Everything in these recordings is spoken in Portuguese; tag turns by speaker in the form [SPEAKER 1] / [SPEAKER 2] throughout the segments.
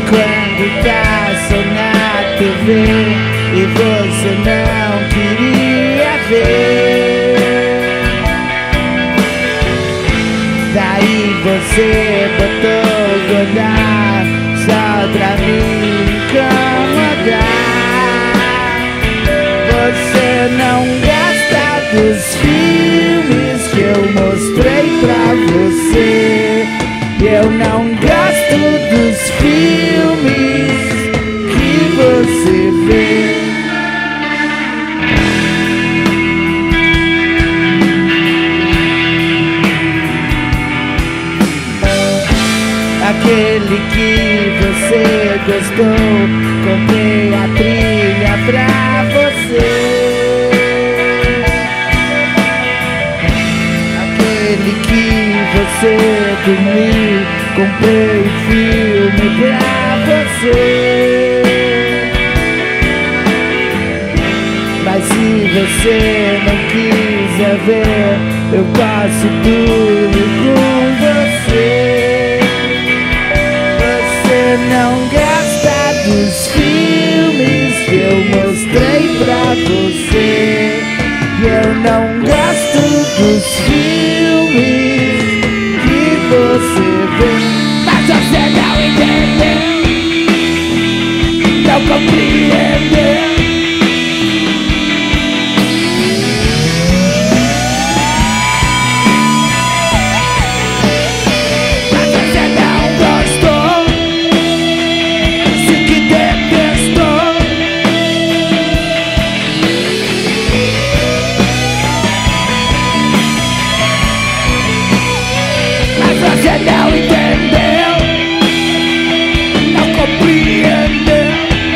[SPEAKER 1] quando passam na TV e você não queria ver. Daí você botou o olhar só pra me incomodar. Você não gosta dos filmes que eu mostrei pra você. Eu não gosto dos filmes que você vê. Aquele que você gostou, comprei a trilha pra você. Aquele que você dormiu, comprei filme pra você. Mas se você não quiser ver, eu faço tudo com você. Você não gosta dos filmes que eu mostrei pra você. Eu não gosto dos filmes que você vê. Mas você não entendeu, não compreendeu. Você não entendeu, não compreendeu.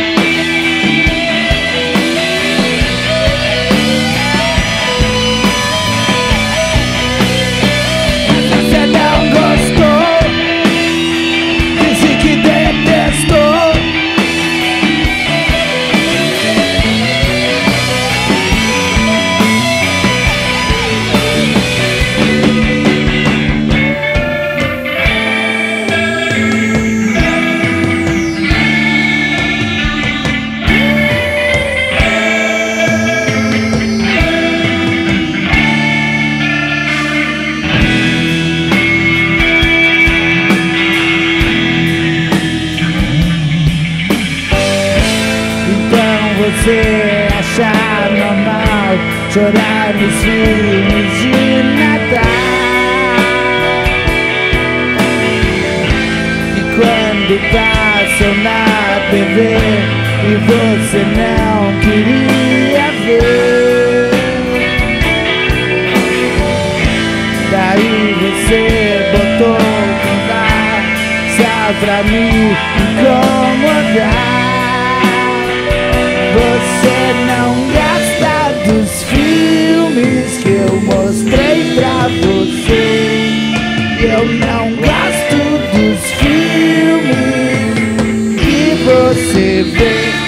[SPEAKER 1] Você não gostou, disse que detestou. Você achar normal chorar nos filmes de Natal. E quando passam na TV e você não queria ver. Daí você botou no bar só pra me incomodar. Você não gosta dos filmes que eu mostrei pra você. Eu não gosto dos filmes que você vê.